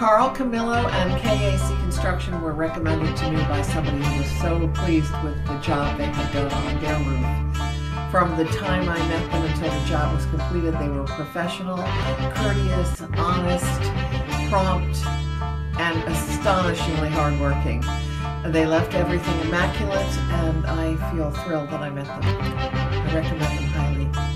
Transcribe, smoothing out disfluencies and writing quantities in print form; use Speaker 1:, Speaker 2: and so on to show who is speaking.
Speaker 1: Carl, Camillo, and KAC Construction were recommended to me by somebody who was so pleased with the job they had done on their roof. From the time I met them until the job was completed, they were professional, courteous, honest, prompt, and astonishingly hardworking. They left everything immaculate, and I feel thrilled that I met them. I recommend them highly.